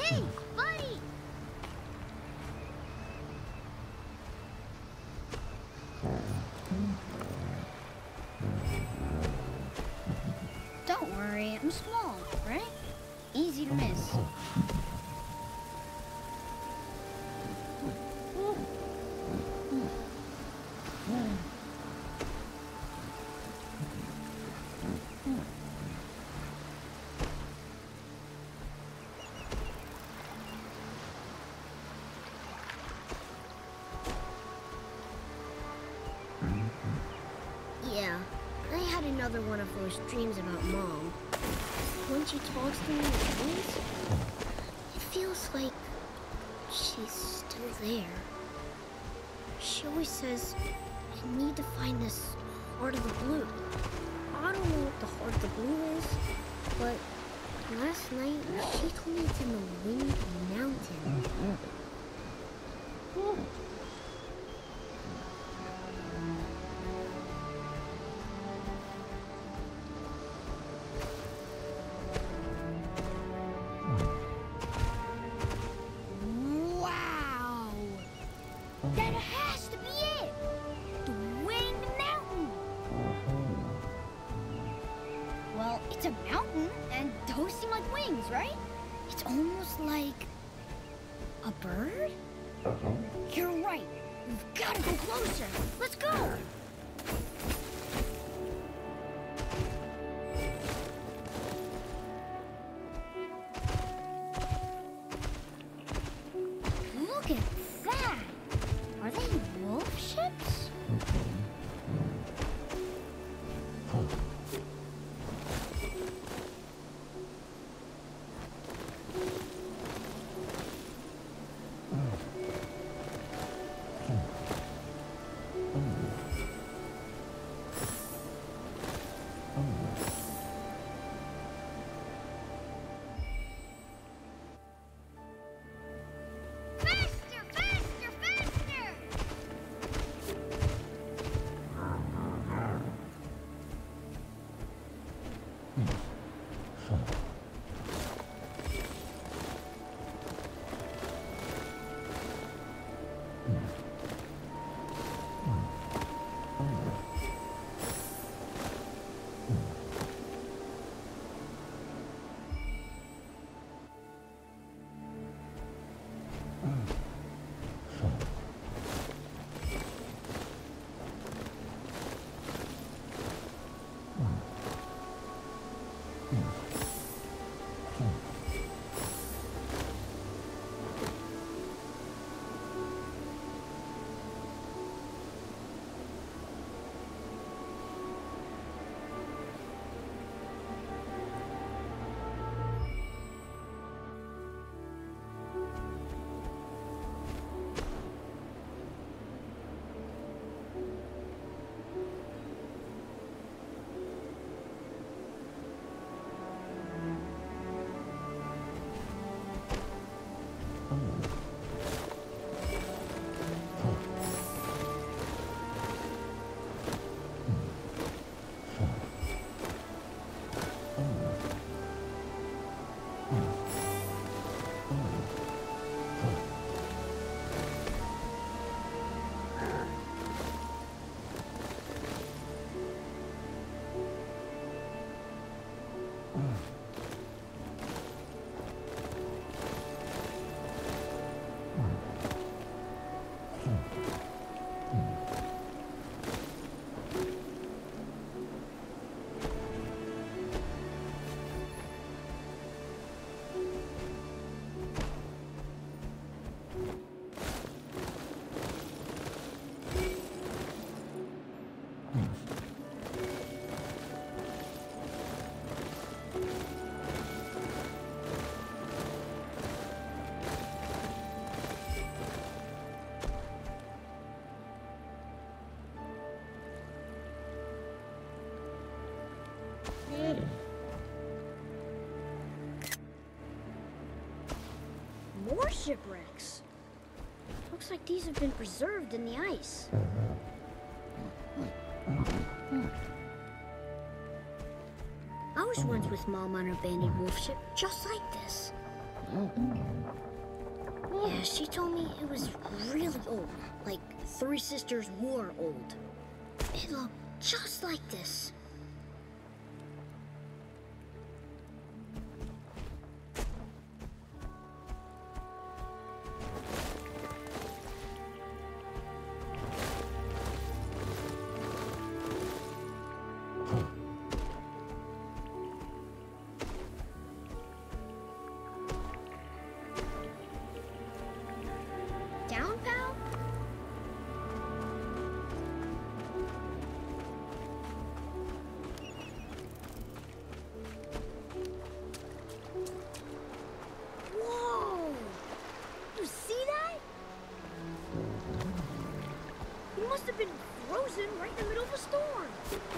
Hey, buddy! Don't worry, I'm small, right? Easy to miss. Yeah, I had another one of those dreams about Mom. When she talks to me in dreams, it feels like she's still there. She always says, I need to find this Heart of the Blue. I don't know what the Heart of the Blue is, but last night she told me it's in the Winged Mountain. Wow! That has to be it! The Winged Mountain! Well, it's a mountain, and those seem like wings, right? It's almost like a bird? You're right. We've got to go closer. Let's go! Look at that! Are they wolf ships? Faster, faster, faster! More shipwrecks. Looks like these have been preserved in the ice. I was once with Mom on an abandoned wolf ship just like this. Yeah, she told me it was really old, like Three Sisters War old. It looked just like this. Down, pal? Whoa! You see that? He must have been frozen right in the middle of a storm.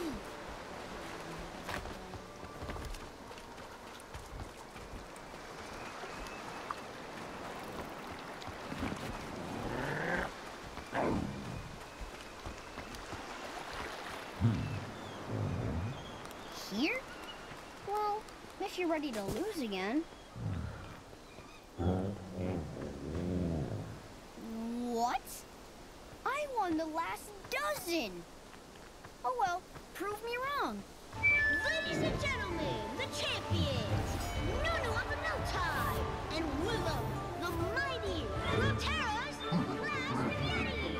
Here? Well, if you're ready to lose again. What? I won the last dozen! Oh well, prove me wrong. Ladies and gentlemen, the champions, Nunu of the Miltai, and Willow, the mighty Luterra's last Yeti!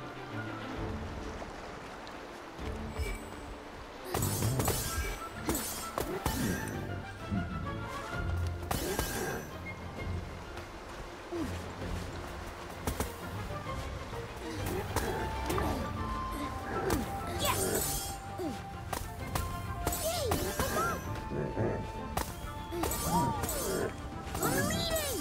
Yes! Yay! I'm up! I'm leading!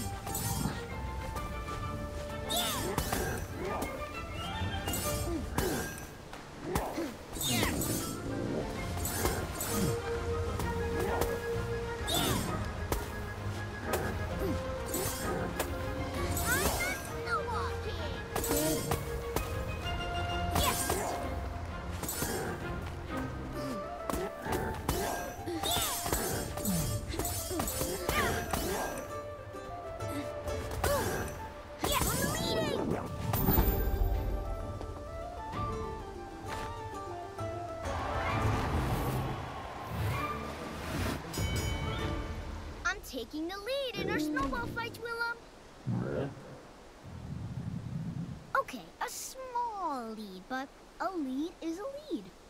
Taking the lead in our snowball fights, Willem. Okay, a small lead, but a lead is a lead.